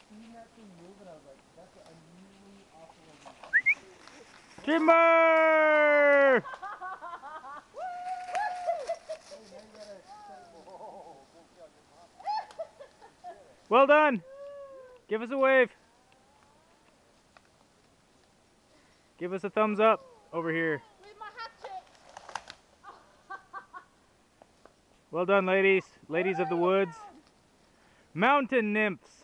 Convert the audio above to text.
seen that thing move and I was like, that's an unusually awful looking. Timber! Well done. Give us a wave. Give us a thumbs up over here. Leave my hatchet. Well done, ladies. Ladies of the woods. Mountain nymphs.